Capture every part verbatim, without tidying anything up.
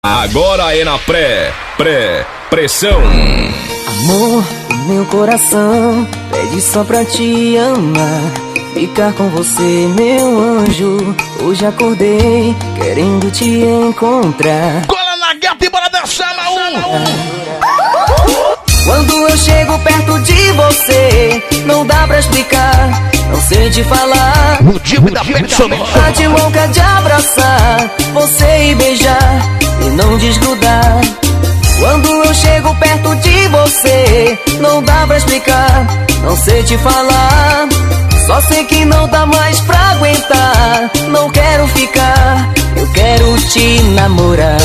Agora é na pré, pré, pressão. Amor, o meu coração pede só pra te amar, ficar com você, meu anjo. Hoje acordei querendo te encontrar. Cola na gata e bora dançar, Maú! Quando eu chego perto de você, não dá pra explicar, não sei te falar. O tipo da personagem tá de louca de abraçar você e beijar e não desgrudar. Quando eu chego perto de você, não dá pra explicar, não sei te falar. Só sei que não dá mais pra aguentar, não quero ficar, eu quero te namorar.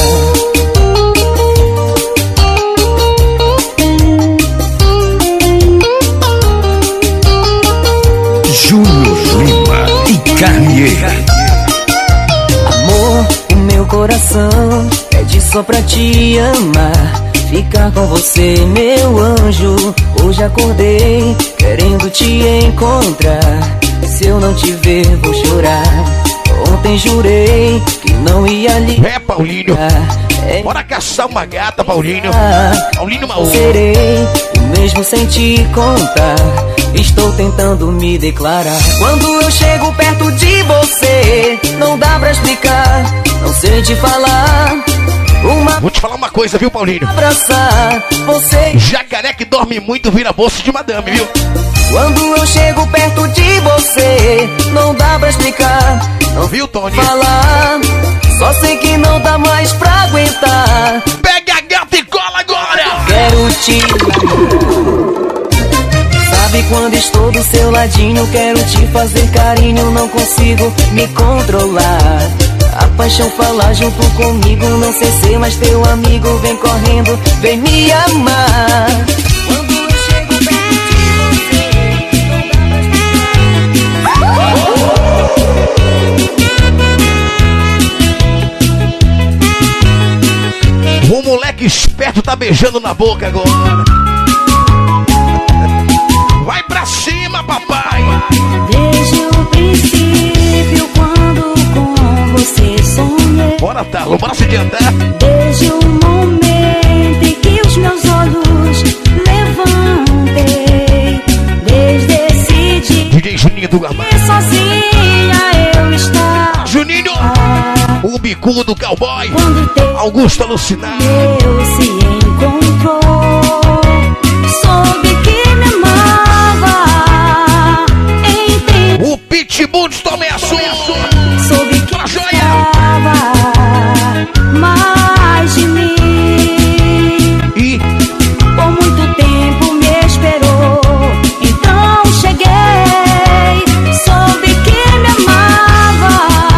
Júnior Lima e Carnier. Amor, o meu coração pede só pra te amar, ficar com você, meu anjo. Hoje acordei querendo te encontrar, se eu não te ver vou chorar. Ontem jurei que não ia ligar. É, Paulinho, é, bora caçar uma gata, Paulinho. Paulinho Maú. Serei o mesmo sem te contar, estou tentando me declarar. Quando eu chego perto de você, não dá pra explicar, não sei te falar. Uma Vou te falar uma coisa, viu, Paulinho? Abraçar você. Jacaré que dorme muito vira bolsa de madame, viu? Quando eu chego perto de você, não dá pra explicar, não viu, Tony? Falar. Só sei que não dá mais pra aguentar. Pega a gata e cola agora! Quero te Sabe quando estou do seu ladinho, quero te fazer carinho, não consigo me controlar. A paixão fala junto comigo, não sei ser mais teu amigo. Vem correndo, vem me amar. Quando eu chego perto de você, o moleque esperto tá beijando na boca agora. Vai pra cima, papai! Desde o princípio, quando com você sonhei. Bora, Talo, bora se adiantar. Desde o momento em que os meus olhos levantei, desde esse dia D J Juninho do Gamar. sozinha eu estava. Juninho, o bicudo do cowboy. Quando teu Augusto alucinado. Deus se encontrou, soube que me amava. Entendi. O Pitbull de Tomé Assunto. Soube que Pra joia. precisava mais de mim. E Por muito tempo me esperou, então cheguei. Soube que me amava.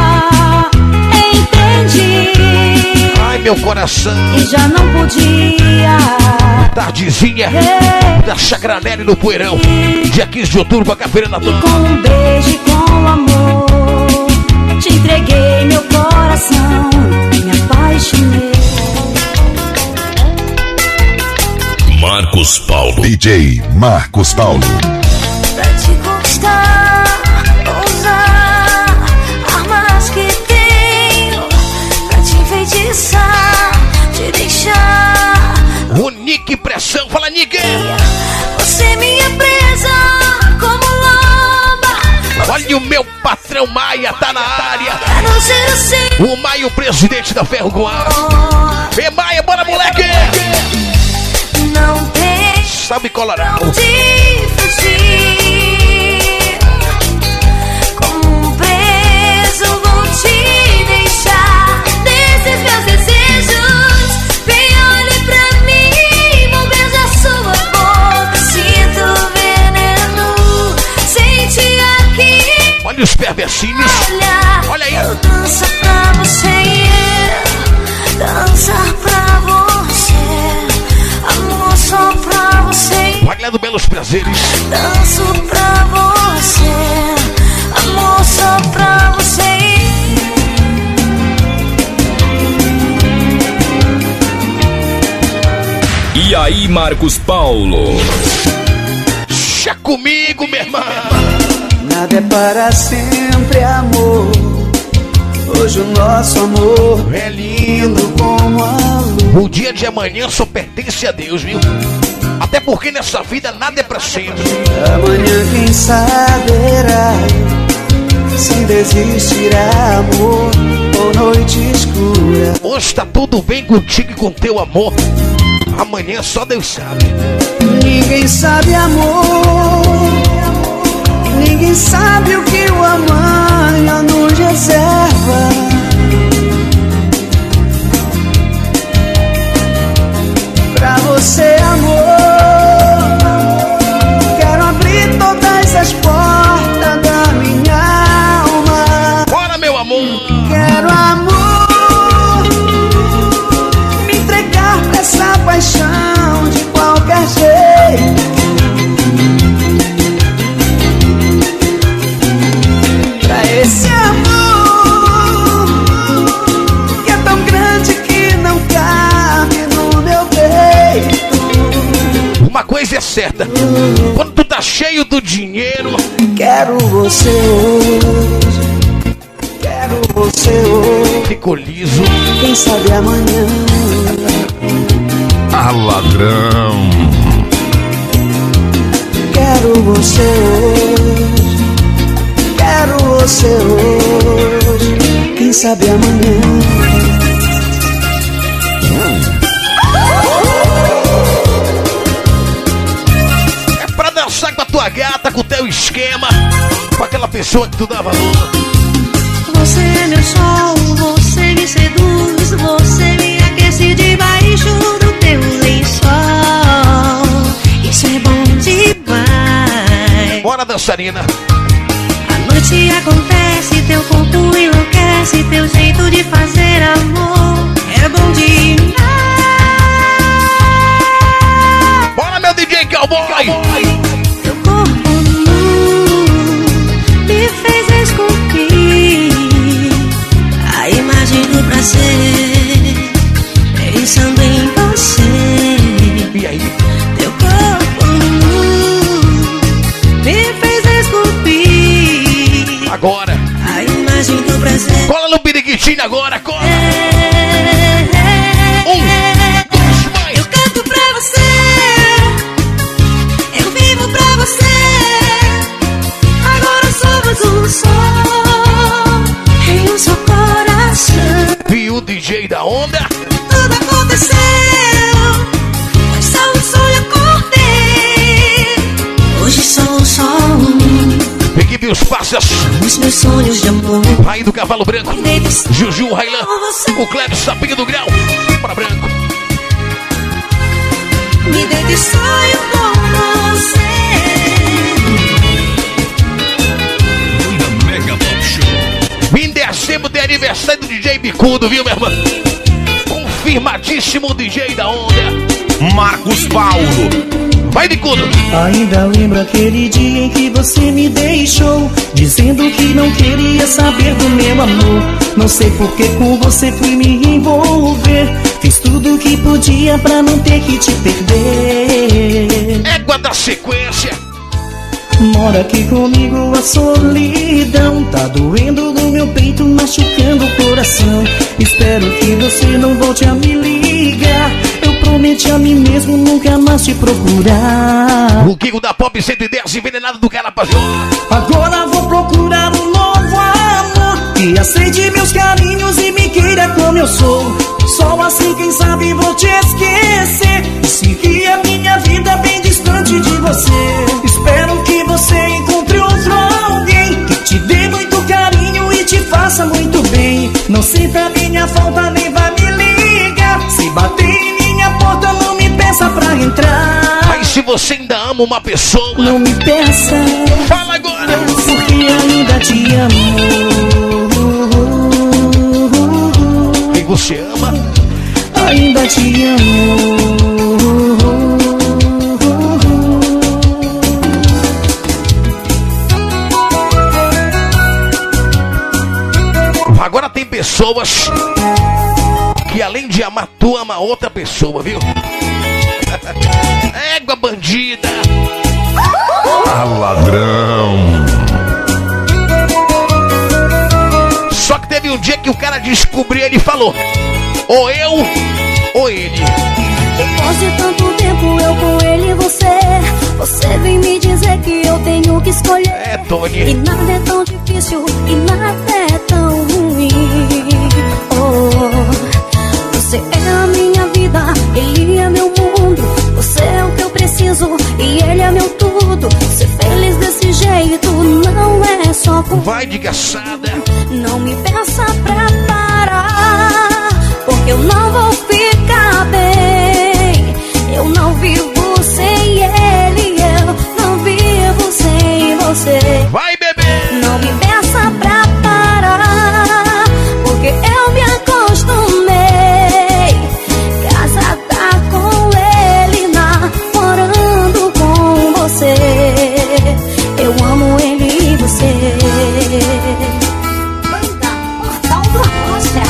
Entendi. ai, meu coração. E já não podia. Tardezinha da Chagranelli no Poeirão. Dia quinze de outubro, com a Caveira na E Dona. com um beijo e com amor, te entreguei meu coração, me apaixonei. Marcos Paulo. D J Marcos Paulo. Pra te conquistar, usar armas que tenho, pra te enfeitiçar, te deixar. O Nick Pressão, fala Nick. Você é minha presa, como loba. Olha o meu patrão Maia, tá na área. Quero ser assim. O Maia, o presidente da Ferro com Aço. E Maia, bora moleque. Não tem Salve Colorado. de fugir. Como um preso vou te deixar. Desses meus desejos, vem olhe pra mim, vou beijar sua boca. Sinto veneno, sente aqui. Olha os perversinhos. Olha, Olha aí. eu danço pra você, yeah. Dançar pra você, amor só pra você. Valendo belos prazeres. Danço pra você, amor só pra você. E aí, Marcos Paulo? Deixa comigo, meu irmão. Nada é para sempre, amor. Hoje o nosso amor É lindo lindo como a O dia de amanhã só pertence a Deus, viu? Até porque nessa vida nada é pra sempre. Amanhã quem saberá se ainda existirá amor ou noite escura. Hoje tá tudo bem contigo e com teu amor. Amanhã só Deus sabe. Ninguém sabe amor, ninguém sabe o que o amanhã nos reserva. Pra você, amor, quero abrir todas as portas da minha alma. Bora, meu amor! Quero amor, me entregar pra essa paixão de qualquer jeito. Pra esse amor que é tão grande que não cabe no meu peito. Uma coisa é certa, quando tu tá cheio do dinheiro, Quero você hoje, quero você hoje. ficou liso. Quem sabe amanhã. Ah, ladrão. Quero você hoje, quero você hoje. Quem sabe amanhã. É pra dançar com a tua gata, com o teu esquema, com aquela pessoa que tu dá valor. Você é meu sol, você me seduz, você me aquece debaixo do teu lençol. Isso é bom demais. Bora, dançarina. A noite acontece, teu corpo enlouquece, teu jeito de fazer amor é bom demais. Bora, meu D J Cowboy. Teu corpo nu me fez esculpir a imagem do prazer, pensando em você. E aí? Teu corpo nu me fez esculpir Agora. a imagem do prazer. Cola no periquitinho agora, cola. Um, dois, mais. eu canto pra você, eu vivo pra você. Agora somos um só, em um só coração. Viu o D J da onda? Tudo aconteceu, mas só um sonho acordei. Hoje sou só um, Equipe Os Passas, os meus sonhos de amor. Raí do Cavalo Branco, Juju Railan, o Cleber Sapinho do Grau. Bora, Branco. Me dei de sonho com você. Mega Pop Show. Em dezembro tem aniversário do D J Bicudo, viu, minha irmã? Confirmadíssimo o D J da onda, Marcos Paulo. Vai, Bicudo. Ainda lembro aquele dia em que você me deixou, dizendo que não queria saber do meu amor. Não sei porque com você fui me envolver, fiz tudo o que podia pra não ter que te perder. Égua da sequência. Mora aqui comigo a solidão, tá doendo no meu peito, machucando o coração. Espero que você não volte a me ligar, eu prometi a mim mesmo nunca mais te procurar. O Kiko da Pop cento e dez, envenenado do Carapazão. Agora vou procurar um novo amor que aceite meus carinhos e me queira como eu sou. Só assim, quem sabe, vou te esquecer e seguir a minha vida bem distante de você. Espero que você encontre outro alguém que te dê muito carinho e te faça muito bem. Não sinta minha falta nem vai me ligar, se bater em minha porta não me peça pra entrar. Mas se você ainda ama uma pessoa, Não me peça, fala agora. porque ainda te amo. Quem você ama, Ainda te amo. agora tem pessoas que além de amar tu, ama outra pessoa, viu? Égua bandida. Ah, ladrão. Só que teve um dia que o cara descobriu, ele falou: ou eu, ou ele. Depois de tanto tempo eu com ele e você, você vem me dizer que eu tenho que escolher. É, Tony. E nada é tão difícil e nada é tão ruim. Oh, você é a minha vida, ele é meu mundo. Você é o que eu preciso e ele é meu tudo. Ser feliz desse jeito não é só por... Vai de gaçada. Não me peça pra parar, porque eu não vou ficar bem. Eu não vivo sem ele, eu não vivo sem você. Vai, bebê! Não me peça pra parar, porque eu me acostumei. Casada com ele, namorando com você. Eu amo ele e você. Banda Portal do Rocha.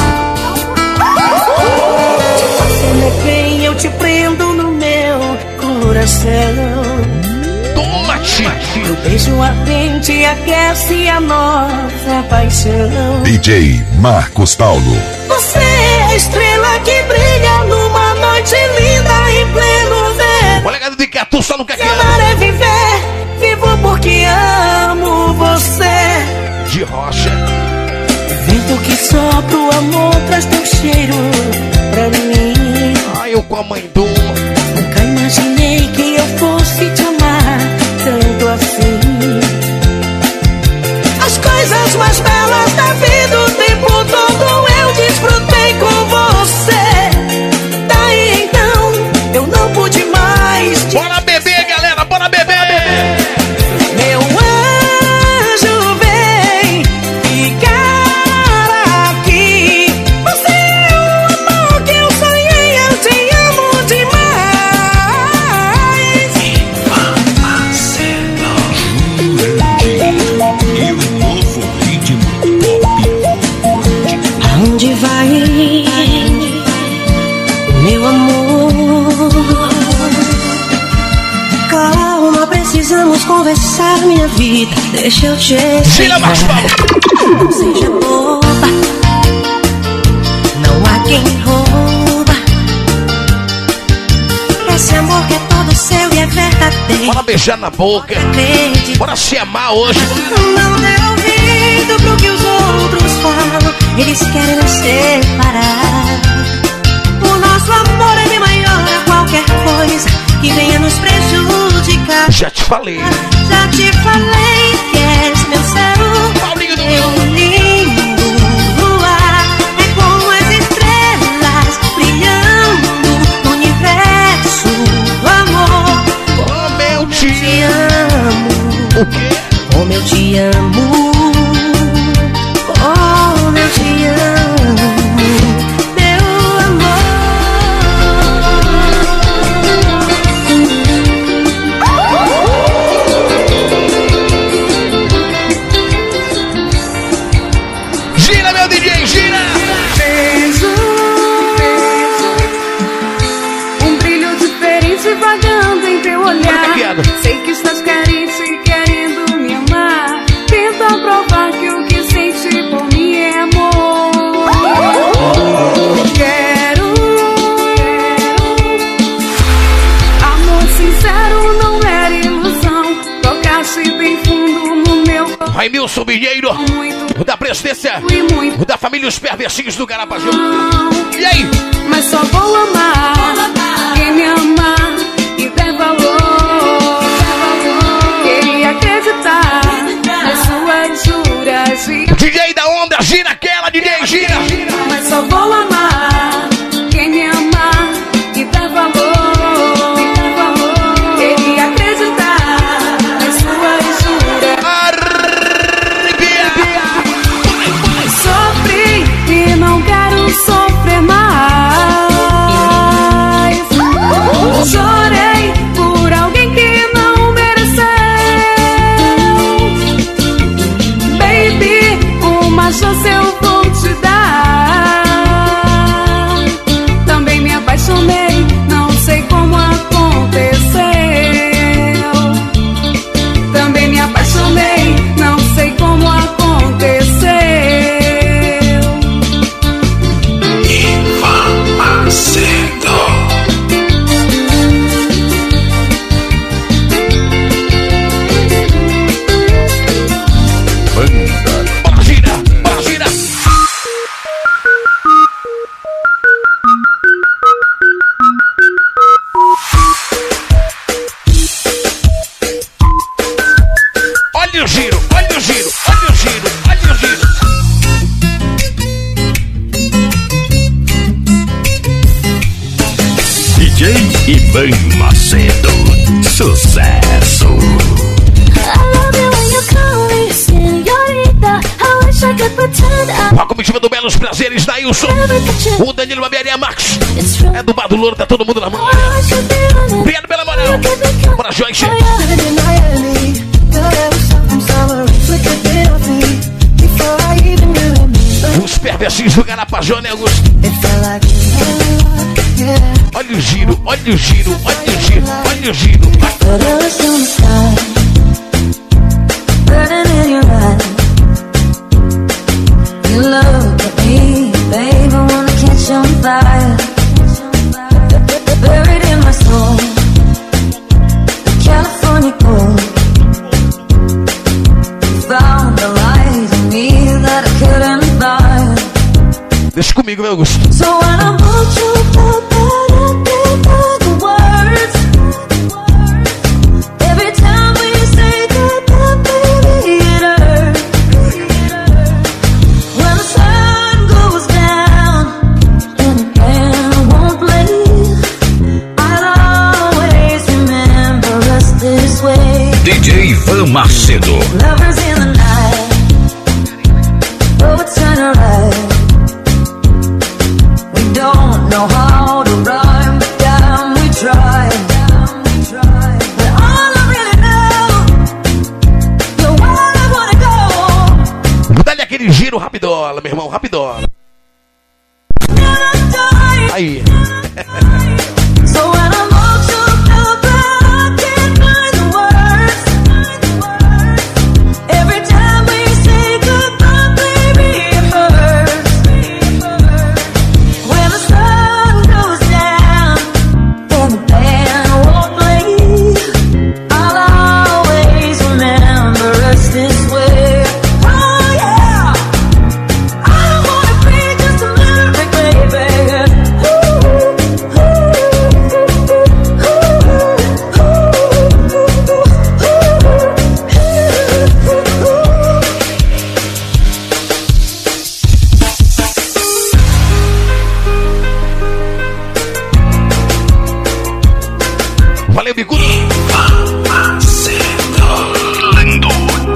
Você é quem eu te prendo no meu coração. Toma-te! O beijo ardente aquece a nossa paixão. D J Marcos Paulo. Você é a estrela que brilha numa noite linda em pleno verão. O legado de Catu só no Se caqueiro. amar é viver, vivo porque amo você. De rocha. Vento que sopra o amor traz teu cheiro pra mim. Ai, eu com a mãe do... Nunca imaginei que eu fosse te amar tanto assim. As coisas mais belas da vida o tempo todo eu desfrutei com você. Daí então eu não pude mais te... Bora beber, galera, bora beber! Meu anjo, vem ficar aqui. Você é o amor que eu sonhei, eu te amo demais. E o novo ritmo pop. Aonde vai, meu amor? Calma, precisamos conversar, minha vida. Deixa eu te Tira mais explicar. Não seja boba, não há quem rouba. Esse amor que é todo seu e é verdadeiro. Bora beijar na boca. Acredite. Bora se amar hoje. Não dê ouvido pro que os outros falam. Eles querem nos separar. O nosso amor é bem maior a qualquer coisa que venha nos prejudicar. Já te falei. Já te falei que és meu céu, Paulinho do meu lindo luar. É como as estrelas brilhando no universo do amor. Como eu te... Te amo. O quê? Como eu te amo, como eu te amo, meu amor. Gira, meu D J, gira! Vejo um brilho diferente vagando em teu olhar. Caqueado. Sei que estás carente e querendo me amar. Tenta provar que o que sente por mim é amor. Quero amor sincero, não era ilusão. Tocaste bem fundo no meu coração. Raimilson Minheiro, Muito o da presidência, e muito. o da família Os Perversinhos do Carapaju. E aí? Mas só vou amar quem me amar e der valor. Quem acreditar nas suas juras e... D J da onda, gira aquela, D J, gira! Mas só vou amar quem me amar e der valor. Quem acreditar nas suas juras. Arrepia! Sofri e não quero sofrer mais. J Ivan Macedo. Sucesso. A comitiva do Belos Prazeres, Dailson. O Danilo Babiaria Marcos. É do Bar do Louro, tá todo mundo na mão. Obrigado pela moral. Bora, Joyce. Os perversinhos do Garapajó, né, Augusto? Olha o giro, olha o giro, olha o giro, olha o giro. You love me, babe, I wanna catch on fire. Buried in my soul, California gold. Found the light in me that I couldn't find. Deixa comigo, meu Augusto. So when I want you up and I the words, every time we say goodbye, baby, it hurts. When the sun goes down and the band won't play, I'll always remember us this way. D J Ivan Macedo. Lovers in the night, oh, it's turning right. We don't know how to rhyme, but damn, we try. But all I really know, you're where I wanna go. Dá-lhe aquele giro rapidola, meu irmão, rapidola. Aí. So when I'm all choked up and I can't find the words, every time we say goodbye, baby, it hurts. When the sun goes down and the band won't play, I'll always remember us this way. Oh yeah, I don't wanna be just a lyric, baby. Valeu, bicudo. Lindo.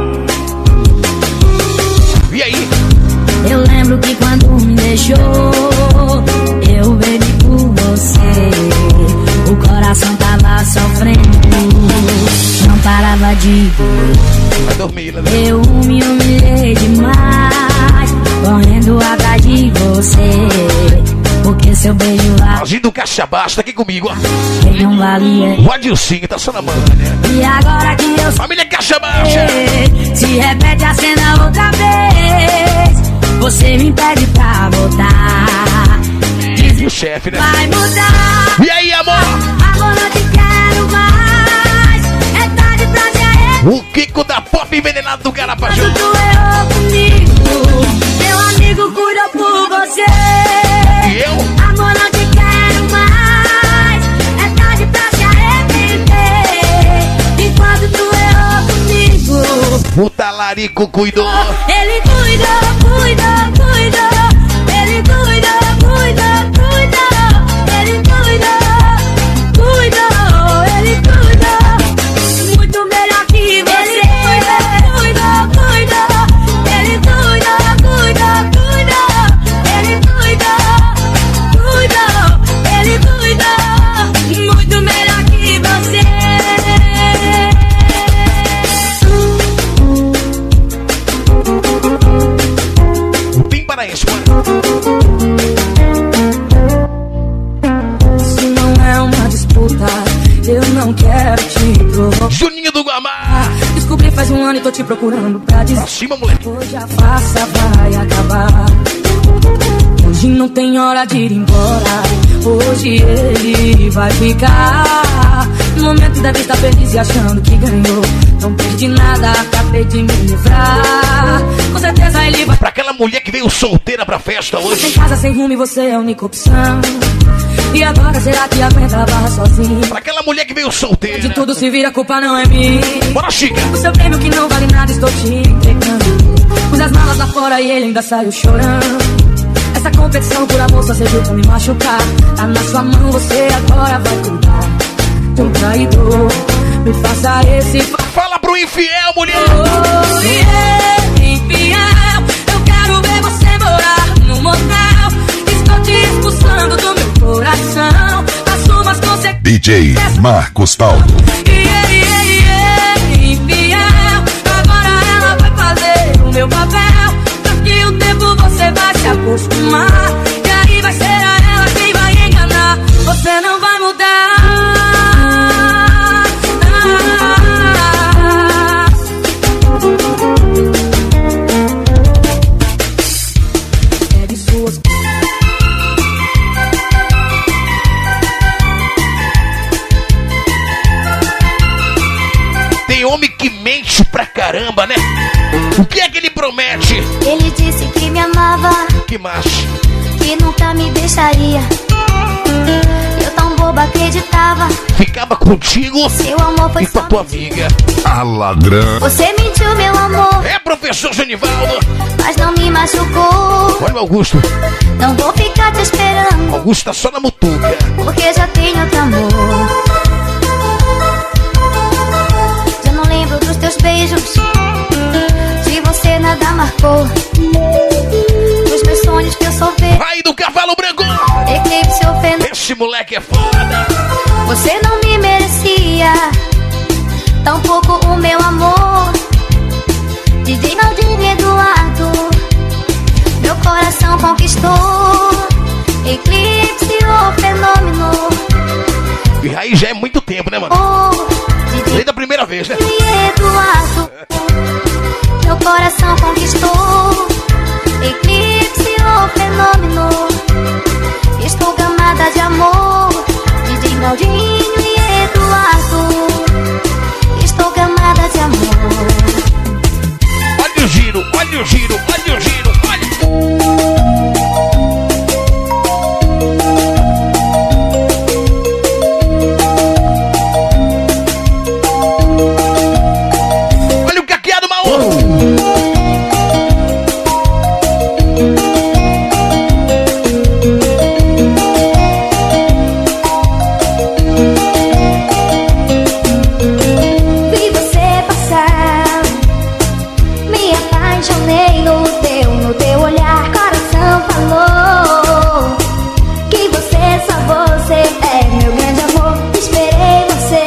E aí? Eu lembro que quando me deixou, eu bebi por você. O coração tava sofrendo, não parava de doer. Vai dormir, né? Eu me humilhei demais, correndo atrás de você. Porque seu beijo lá, Agindo caixa baixa, tá aqui comigo, ó. ele não valia. O Adilcinho tá só na mão, né? E agora que eu Família Caixa Baixa. sei, se repete a cena outra vez, você me pede pra voltar. Diz E o chefe, né? vai mudar. E aí, amor? Agora não te quero mais. É tarde pra se arrepender. O Kiko da Pop envenenado do Garapajó. Tu errou comigo. Meu amigo cuida por você. E eu? Amor, não te quero mais. É tarde pra se arrepender. Enquanto tu errou comigo, O talarico cuidou. ele cuidou, cuidou, cuidou. Ele cuidou, cuidou, cuidou. Ele cuidou, cuidou. Ele cuidou. Muito melhor que você. Ele cuidou, cuidou. Ele cuidou, cuidou, cuidou. Ele cuidou, cuidou. Ele cuidou. Muito melhor que você. Bem paraense, mano. Isso não é uma disputa, eu não quero te provocar. Juninho do Guamá. Descobri faz um ano e tô te procurando pra dizer. Pra cima, moleque. Hoje a farsa vai acabar. Hoje não tem hora de ir embora. Hoje ele vai ficar. No momento deve estar feliz e achando que ganhou. Não perdi nada, acabei de me livrar. Com certeza ele vai. Pra aquela mulher que veio solteira pra festa Em hoje. casa sem rumo e você é a única opção. E agora será que aguenta a barra sozinho? Pra aquela mulher que veio De solteira. tudo se vira, a culpa não é minha. Bora, Chica. O seu prêmio que não vale nada, estou te entregando. Pus as malas lá fora e ele ainda saiu chorando. Essa competição por amor só serviu pra me machucar. Tá na sua mão, você agora vai cuidar de um traidor. Me faça esse... Fala pro infiel, mulher! Oh, yeah, infiel. Eu quero ver você morar no motel. Estou te expulsando do meu coração. Assuma as consequências. D J Marcos Paulo. Yeah, yeah, yeah, infiel. Agora ela vai fazer o meu papel. Daqui o tempo você vai se acostumar. E aí vai ser a ela quem vai enganar. Você não vai mudar. Tem homem que mente pra caramba, né? O que é que ele promete? Ele disse que me amava, Que macho. que nunca me deixaria. Eu tão boba acreditava. Ficava contigo Seu amor foi e com a só tua mentira. amiga. A ladrão. Você mentiu, meu amor, É, professor Genivaldo. mas não me machucou. Olha o Augusto. Não vou ficar te esperando, Augusto tá só na mutuca. porque já tenho outro amor. Já não lembro dos teus beijos, de você nada marcou. Dos meus sonhos que eu sou ver. Vai do cavalo branco. Eclipse ofendeu. Esse moleque é foda. Você não me merecia, tampouco o meu amor. D J Naldinho Eduardo, meu coração conquistou. Eclipse o fenômeno. E aí já é muito tempo, né, mano? Oh, Desde D J a primeira vez, né? Eduardo, meu coração conquistou. Eclipse o fenômeno. Estou gamada de amor. D J Naldinho e Eduardo, estou gamada de amor. Olha o giro, olha o giro, olha o giro, olha. Olha o caqueado maluco. Vi você passar, me apaixonei no teu, no teu olhar. Coração falou que você, só você é meu grande amor. Esperei você,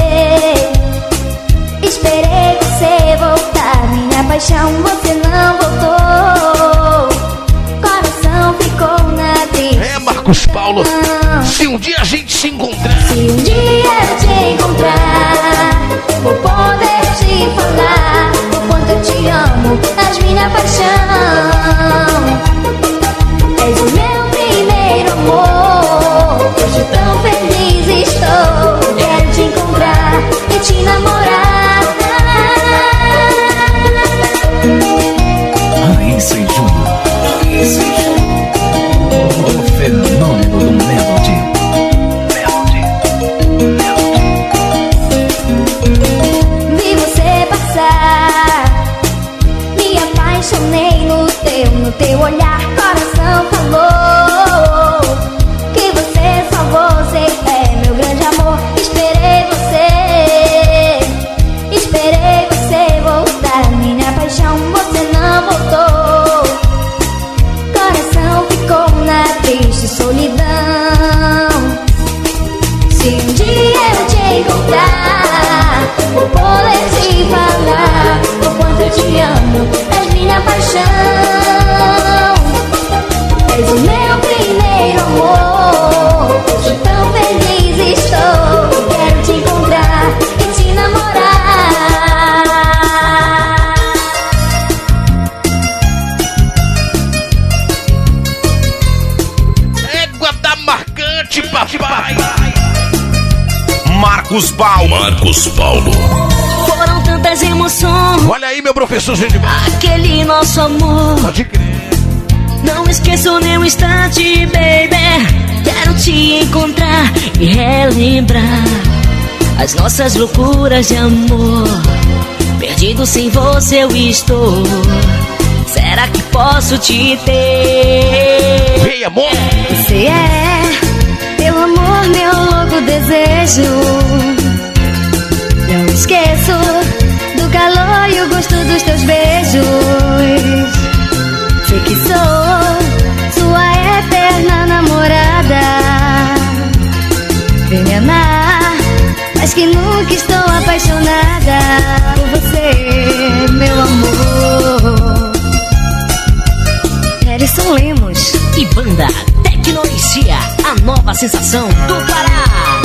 esperei você voltar. Minha paixão, você não voltou. Coração ficou na tristeza. É, Marcos Paulo. Se um dia a gente se encontrar, Se um dia eu te encontrar, vou poder te falar o quanto eu te amo, és minha paixão. És o meu primeiro amor. Hoje tão feliz estou. Quero te encontrar e te namorar. Raíssa e Júnior. O fenômeno do Melody. Vi você passar, me apaixonei no teu, no teu olhar. Coração falou que você, só você é meu grande amor. Esperei você, esperei você voltar. Minha paixão, você não voltou. Coração ficou na triste solidão. Se um dia eu te encontrar, vou poder te falar o quanto eu te amo, és minha paixão. És o meu primeiro amor. Hoje tão feliz estou. Quero te encontrar e te namorar. égua da marcante, papai. Marcos Paulo. Marcos Paulo. Foram tantas emoções, Olha aí, meu professor Genivaldo. aquele nosso amor. Pode crer. Não esqueço nem um instante, baby. Quero te encontrar e relembrar as nossas loucuras de amor. Perdido sem você eu estou. Será que posso te ter? Vem, amor. Você é meu amor, meu louco desejo. Não esqueço do calor e o gosto dos teus beijos. Sei que sou sua eterna namorada. Vem me amar, mas que nunca estou apaixonada por você, meu amor. Harrison Lemos e banda Tecnologia, a nova sensação do Pará.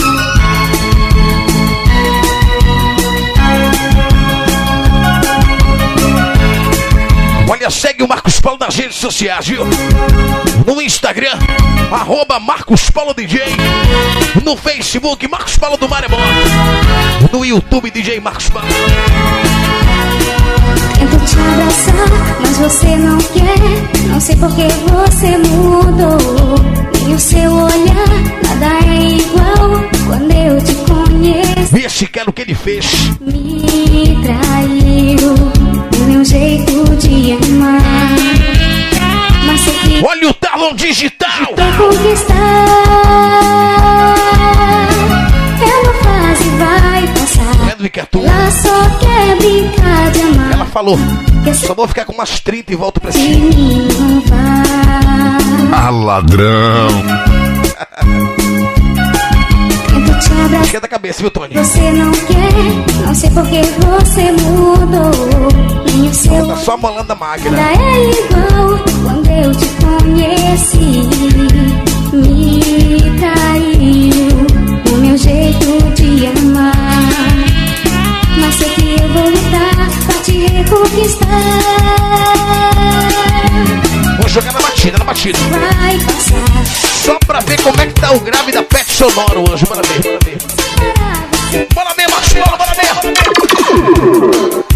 Olha, segue o Marcos Paulo nas redes sociais, viu? No Instagram, arroba Marcos Paulo D J. No Facebook, Marcos Paulo do Maremoto. No YouTube, D J Marcos Paulo. Tento te abraçar, mas você não quer. Não sei porque você mudou. Nem o seu olhar, nada é igual quando eu te conheço. Vê esse cara o que ele fez. Me traiu o meu jeito de amar. Mas sei que olha o talão digital. quer conquistar. É uma fase, vai passar. É do que é tu. Ela só quer brincar de amar. Ela falou, só vou ficar com umas trinta e volto pra Se cima. me roubar. Ah, ladrão. Tento te abraçar. Esquenta a cabeça, viu, Tony? Você não quer, não sei porque você mudou. Nem o seu Tá só molando a máquina. nada é igual quando eu te conheci. Me traiu o meu jeito de amar. Mas sei que eu vou lutar pra te reconquistar. Vou jogar na batida, na batida. Vai passar. Só pra ver como é que tá o grave da Pet Sonoro hoje. Bora ver, bora ver. Bora ver, Marcos Paulo, bora ver, bora ver.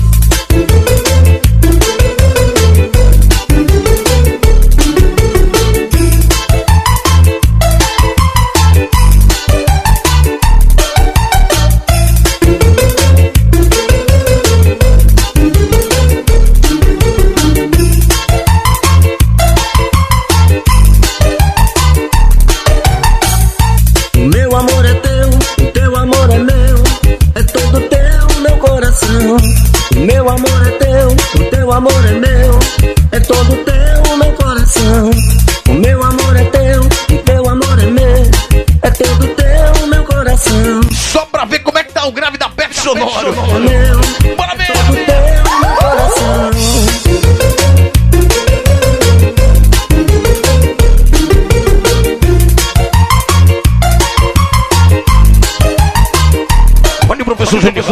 Meu amor é teu, o teu amor é meu. É todo teu, meu coração. O meu amor é teu, o teu amor é meu. É todo teu, meu coração. Só pra ver como é que tá o grave da Pet Sonoro. É meu, Bora ver. é todo teu, meu coração. Olha o professor Genival.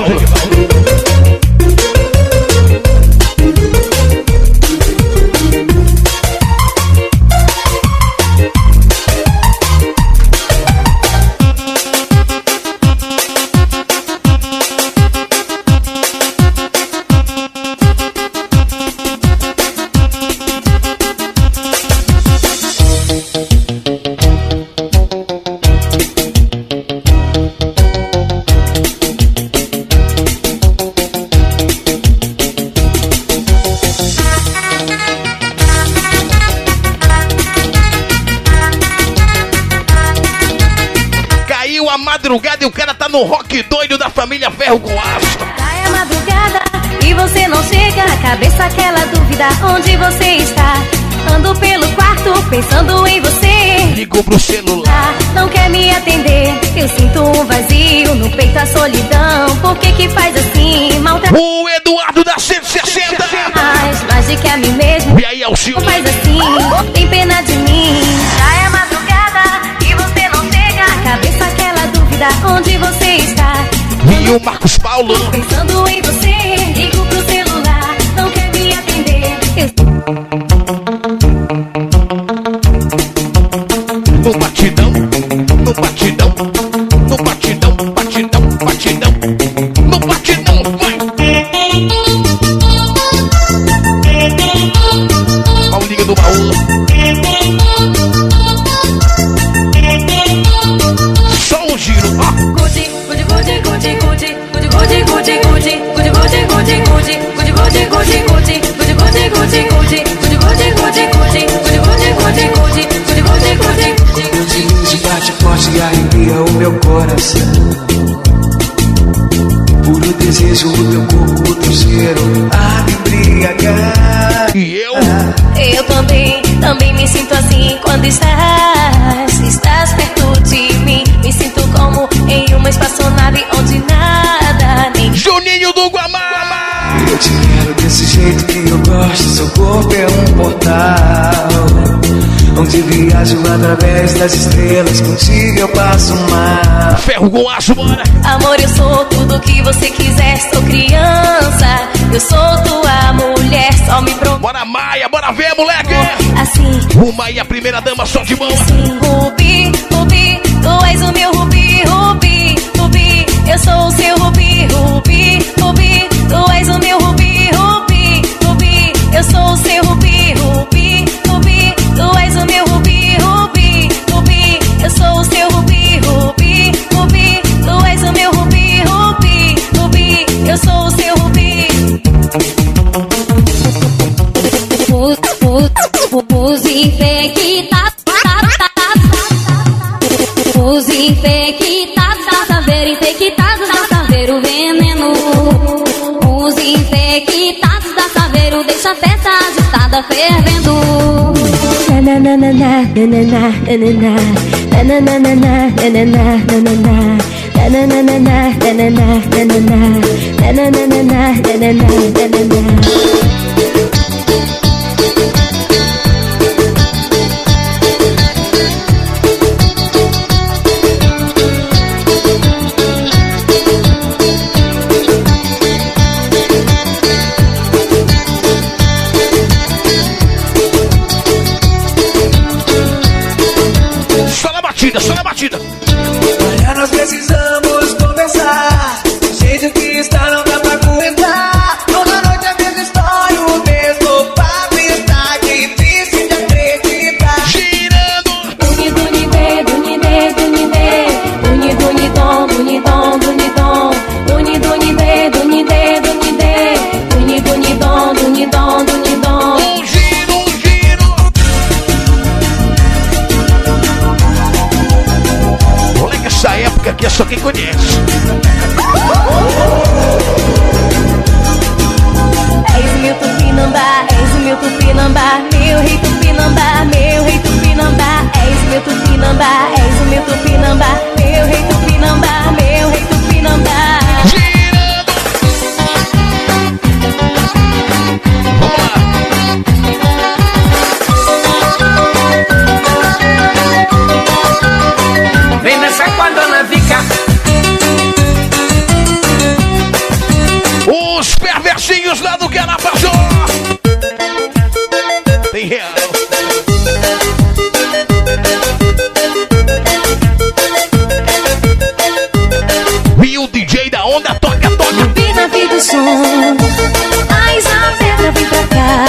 Madrugada e o cara tá no rock doido da família Ferro com Aço. Já é madrugada e você não chega. Cabeça aquela dúvida, onde você está? Ando pelo quarto pensando em você. Ligou pro celular, Ah, não quer me atender. Eu sinto um vazio no peito, a solidão. Por que que faz assim? Maltrata o Eduardo da cento e sessenta. mais, mais de que a mim mesmo. E aí, Alcil? Faz assim, tem pena de mim. Já é madrugada e você não chega. Cabeça aquela dúvida, onde você está? E o Marcos Paulo? Pensando em você, ligo pro celular, não quer me atender. Eu... No batidão, no batidão, no batidão, batidão, batidão, no batidão, vai! Paulinha do baú. Só um giro, ó. Gucci, Gucci, Gucci, Gucci, Gucci, Gucci, Gucci, Gucci, Gucci, o meu coração. Puro desejo, o teu corpo, o teu cheiro a me embriagar. E eu? Eu também, também me sinto assim quando estás Estás perto de mim. Me sinto como em uma espaçonave onde nada nem... Juninho do Guamá! Eu te quero desse jeito que eu gosto. Seu corpo é um portal onde viajo através das estrelas. Contigo eu passo mar. Ferro com aço, bora! Amor, eu sou tudo que você quiser. Sou criança, eu sou tua mulher. Só me pro... Bora Maia, bora ver, moleque! Assim, o Maia, primeira dama, só de mão. Assim, Rubi, Rubi, tu és o meu Rubi, Rubi, Rubi. Eu sou o seu Rubi, Rubi, Rubi. Tu és o meu Rubi, Rubi, Rubi. Eu sou o seu Rubi, Rubi, Rubi. Tu és o meu Rubi, Rubi, Rubi. Eu sou o seu Rubi, Rubi, Rubi. Tu és o meu Rubi, Rubi, Rubi. Eu sou o seu Rubi. Os infectados, os infectados da saber, infectados da saber o veneno. Os infectados da saber, deixa a festa agitada fervendo. Na na na na na na na na na na na na na na na na na. Só na batida. Olha, nós precisamos conversar. Do jeito que está não dá pra aguentar. Toda noite a mesma história, o mesmo papo está difícil de acreditar. Girando. Duni, duni, dê, duni, dê, duni, dê. Duni, duni, dom, duni, dom, duni, dom. Duni, duni, dê, duni, dê, duni, dê. Duni, duni, dom, duni, dom, duni, dom. Um giro, um giro. Moleque, essa época aqui é só quem conhece. És o meu tupinambá, és o meu tupinambá, meu rei tupinambá, meu rei tupinambá. És o meu tupinambá, és o meu tupinambá, meu rei tupinambá, meu rei tupinambá. Vamos lá. Vem dançar com a dona Vica. Os perversinhos lá do Carapazó. Tem real. E o D J da onda toca, toca. Pina, vida o som, mais a pedra vem pra cá.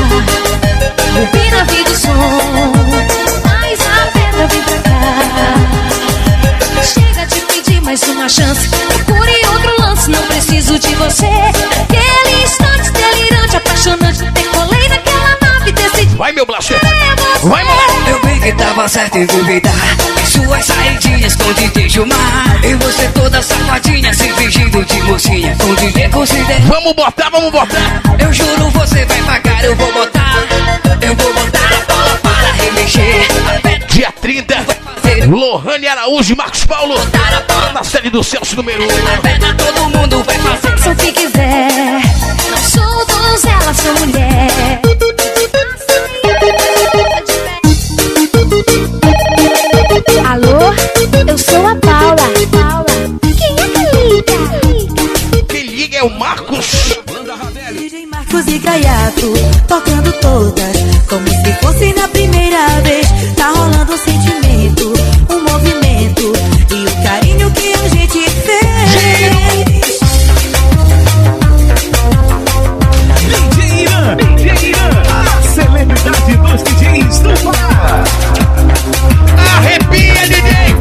Pina, vida o som, mais a pedra vem pra cá. Chega de pedir mais uma chance, procure outro lance, não preciso de você. Aquele instante delirante, apaixonante, decolei naquela nave, decidi. Vai, meu blaster. Vai, moleque. Eu bem que tava certo em duvidar. Em suas saidinhas com D J Gilmar. E você toda safadinha, se fingindo de mocinha com D J Consider. Vamos botar, vamos botar. Eu juro, você vai pagar, eu vou botar. Eu vou botar a bola para remexer. Dia trinta, Lohane Araújo e Marcos Paulo na série do Celso número um. A pedra todo mundo vai fazer. Faça o que quiser, não sou donzela, sou mulher. Alô, eu sou a Paula. Paula. Quem é que liga? Quem liga é o Marcos. D J Marcos e Gaiato, tocando todas, como se fosse na primeira vez. Tá rolando um sentimento, um movimento e o carinho que a gente fez. D J Irã, D J Irã, a celebridade dos D Js do Pará. Arrepia, D J.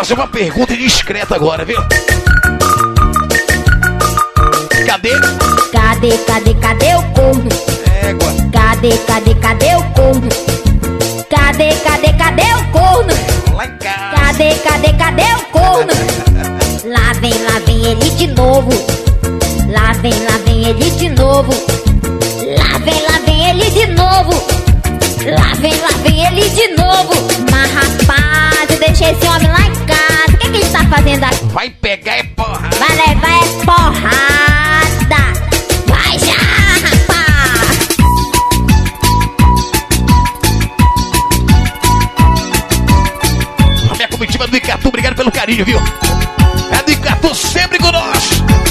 fazer uma pergunta indiscreta agora, viu? Cadê? Cadê, cadê, cadê o corno? Égua. Cadê, cadê, cadê o corno? Cadê, cadê, cadê o corno? Lá em casa. Cadê, cadê, cadê o corno? Lá vem, lá vem ele de novo. Lá vem, lá vem ele de novo. Lá vem, lá vem ele de novo. Lá vem, lá vem ele de novo. Mas rapaz, eu deixei esse homem lá em casa. O que, que ele tá fazendo aqui? Vai pegar é porra. Vai levar é porrada. Vai já, rapaz. A minha comitiva do Icatu, obrigado pelo carinho, viu? É do Icatu sempre com nós.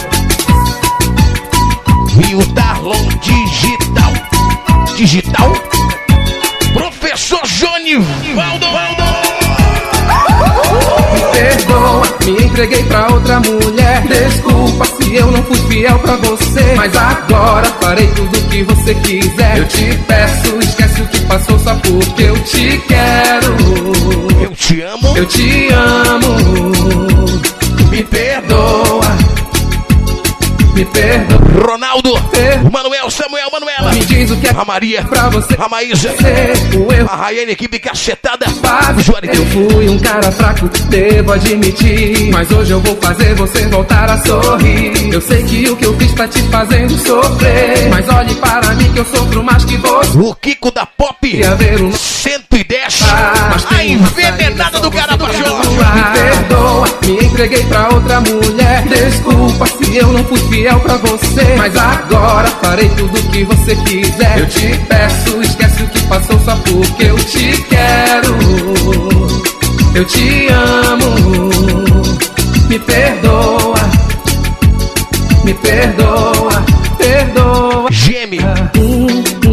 E o Darlon Digital. Digital? Professor Johnny Valdo. Me perdoa, me entreguei pra outra mulher. Desculpa se eu não fui fiel pra você, mas agora farei tudo o que você quiser. Eu te peço, esquece o que passou só porque eu te quero. Eu te amo. Eu te amo. Me perdoa. Me perdoa. Ronaldo, Per... Manuel, Samuel, Manuela. Me diz o que é a Maria, pra você. A Maísa, o erro. a Raiane, equipe cacetada. Eu fui um cara fraco, devo admitir, mas hoje eu vou fazer você voltar a sorrir. Eu sei que o que eu fiz tá te fazendo sofrer, mas olhe para mim que eu sofro mais que você. O Kiko da Pop um... cento e dez, ah, a envenenada do Carapajó. Me perdoa, me entreguei pra outra mulher. Desculpa se eu não fui fiel pra você, mas agora farei tudo o que você quiser. Eu te peço, esquece o que passou só porque eu te quero. Eu te amo. Me perdoa. Me perdoa. Perdoa. Geme.